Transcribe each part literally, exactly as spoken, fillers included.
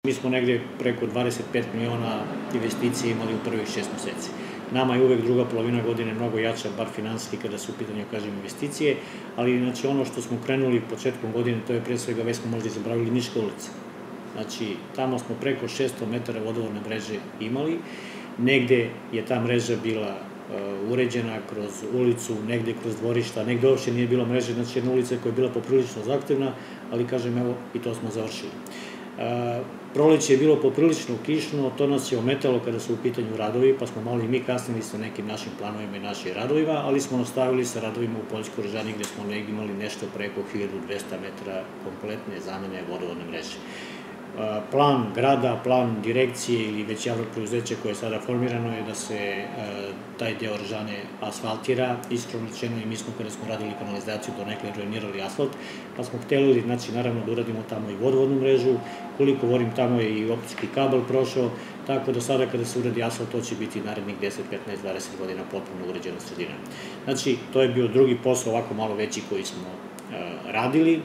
Mi smo negde preko dvadeset pet miliona investicije imali u prvih šest meseci. Nama je uvek druga polovina godine mnogo jača, bar finansijski, kada su u pitanju, kažem, investicije, ali znači ono što smo krenuli početkom godine, to je pre svega, već smo možda i zabravili, Niška ulica. Znači, tamo smo preko šesto metara vodovodne mreže imali, negde je ta mreža bila uređena kroz ulicu, negde kroz dvorišta, negde uopšte nije bilo mreže, znači jedna ulica koja je bila poprilično zahtevna, ali kažem, evo, i to smo završili. Proleće je bilo poprilično kišno, to nas je ometalo kada su u pitanju radovi, pa smo malo i mi kasnili sa nekim našim planovima i našim radovima, ali smo nastavili sa radovima u Poljskoj Rožani, gde smo imali nešto preko hiljadu dvesta metara kompletne zamene vodovodne mreže. Plan grada, plan direkcije ili već javnog preduzeća koje je sada formirano je da se taj deo Rožane asfaltira, iskreno rečeno, i mi smo kada smo radili kanalizaciju donekle ruinirali asfalt, pa smo hteli, znači naravno da uradimo tamo i vodovodnu mrežu, koliko volim tamo je i optički kabel prošao, tako da sada kada se uradi asfalt to će biti narednih deset, petnaest, dvadeset godina potpuno uređena sredina. Znači, to je bio drugi posao, ovako malo veći, koji smo radili.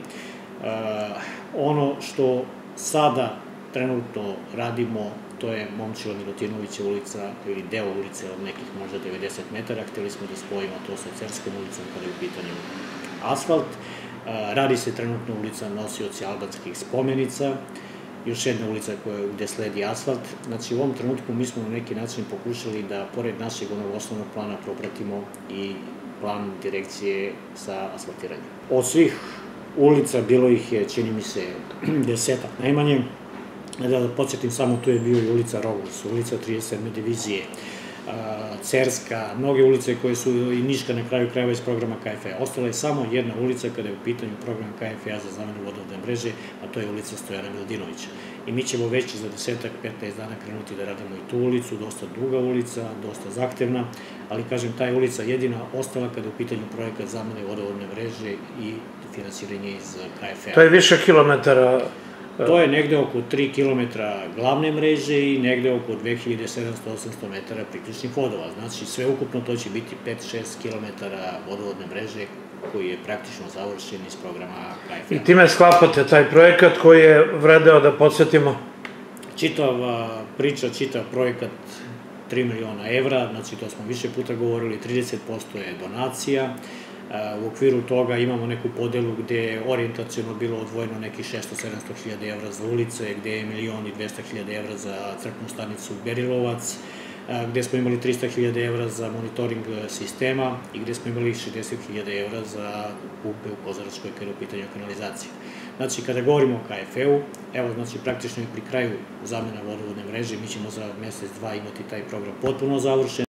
Ono što sada trenutno radimo, to je Momčila Milutinovića ulica, ili deo ulice od nekih možda devedeset metara. Hteli smo da spojimo to sa Cerskom ulicom kada je u pitanju asfalt. Radi se trenutno ulica nosioci albanskih spomenica, još jedna ulica gde sledi asfalt. Znači, u ovom trenutku mi smo na neki način pokušali da, pored našeg onog osnovnog plana, propratimo i plan direkcije sa asfaltiranjem. Od svih ulica, bilo ih je, čini mi se, desetak najmanje. Da podsjetim samo, tu je bio i ulica Rogus, ulica trideset sedme divizije, Cerska, mnoge ulice koje su i Niška na kraju krajeva iz programa K F A. Ostala je samo jedna ulica kada je u pitanju program K F A za zamenu vodovodne mreže, a to je ulica Stojana Milutinovića. I mi ćemo već za desetak, petnaest dana krenuti da radimo i tu ulicu, dosta duga ulica, dosta zahtevna, ali kažem, ta je ulica jedina ostala kada je u pitanju projekat zamene vodovodne mreže i finansiranje iz K F A. To je više kilometara? To je negde oko tri kilometra glavne mreže i negde oko dve hiljade sedamsto do osamsto metara priključnih vodova. Znači, sve ukupno to će biti pet do šest kilometara vodovodne mreže koji je praktično završen iz programa K F A. I time sklapate taj projekat koji je vredeo, da podsjetimo? Čitava priča, čitav projekat tri miliona evra, znači to smo više puta govorili, trideset posto je donacija. U okviru toga imamo neku podelu gde je orijentaciono bilo odvojeno nekih šesto do sedamsto hiljada evra za ulice, gde je milion i dvesta hiljada evra za crpnu stanicu Berilovac, gde smo imali trista hiljada evra za monitoring sistema i gde smo imali šezdeset hiljada evra za pumpe u Kozaračkoj kada je u pitanju kanalizacije. Znači, kada govorimo o K F A-u, evo, znači, praktično i pri kraju zamena vodovodne mreže, mi ćemo za mesec, dva imati taj program potpuno završen.